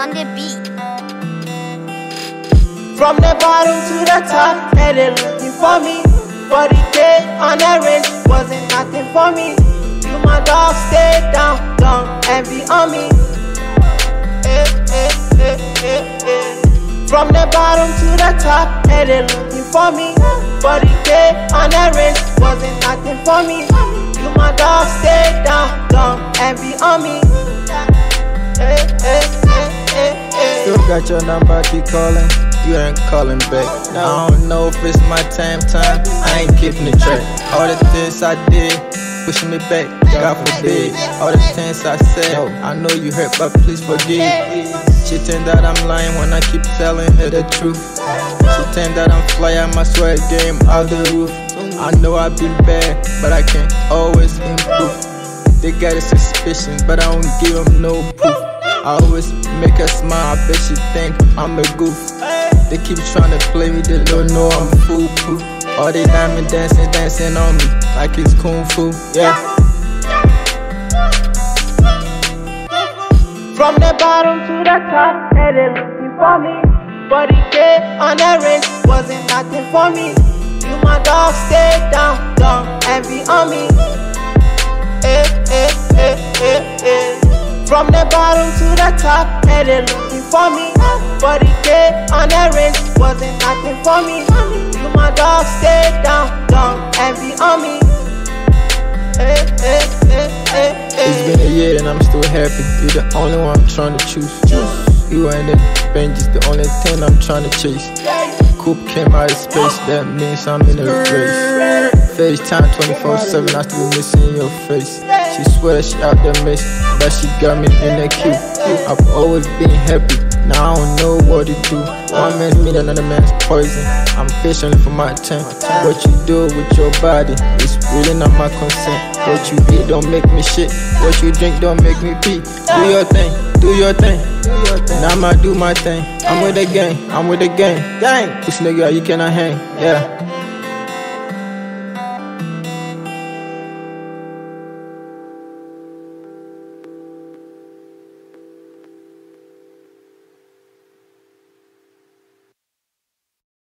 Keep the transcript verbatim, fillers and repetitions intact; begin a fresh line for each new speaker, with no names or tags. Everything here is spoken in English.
on the beat.
From the bottom to the top, they they looking for me. forty K on the wrist wasn't nothing for me. You my dog, stay down, don't envy on me. Eh, eh, eh, eh, eh. From the bottom to the top, they they looking for me. forty K on the wrist wasn't nothing for me. You my dog, stay down, don't envy on me. Eh, eh, eh, eh, eh.
Still got your number, keep calling. You ain't calling back. Now I don't know if it's my time, time. I ain't keeping the track. All the things I did, pushing me back, God forbid. All the things I said, I know you hurt, but please forgive. She think that I'm lying when I keep telling her the truth. She think that I'm fly, I must swear game out the roof. I know I've been bad, but I can always improve. They got a suspicion, but I don't give them no proof. I always make her smile, I bet she think I'm a goof. They keep trying to play me, they don't know I'm foolproof. All they diamond dancing, dancing on me like it's kung fu, yeah.
From the bottom to the top, they they looking for me. forty K on the wrist wasn't nothing for me. You my dog, stay down, don't envy on me. Eh, eh, eh, eh, eh. From the bottom to the top, they they looking for me. forty K on the wrist wasn't nothing for me. You my dog, stay down, don't envy on me. Eh, eh, eh, eh, eh.
It's been a year and I'm still happy. You're the only one I'm trying to choose. You ain't the Benji's the only thing I'm trying to chase. Coop came out of space, that means I'm in a race. FaceTime twenty-four seven, I still be missing your face. She swear she out there missing, but she got me in the queue. I've always been happy, now I don't know what to do. One man's meat, another man's poison. I'm patient for my time. What you do with your body is really not my concern. What you eat don't make me shit. What you drink don't make me pee. Do your thing, do your thing. Now I'ma do my thing. I'm with the gang, I'm with the gang. Gang! Push nigga, you cannot hang, yeah.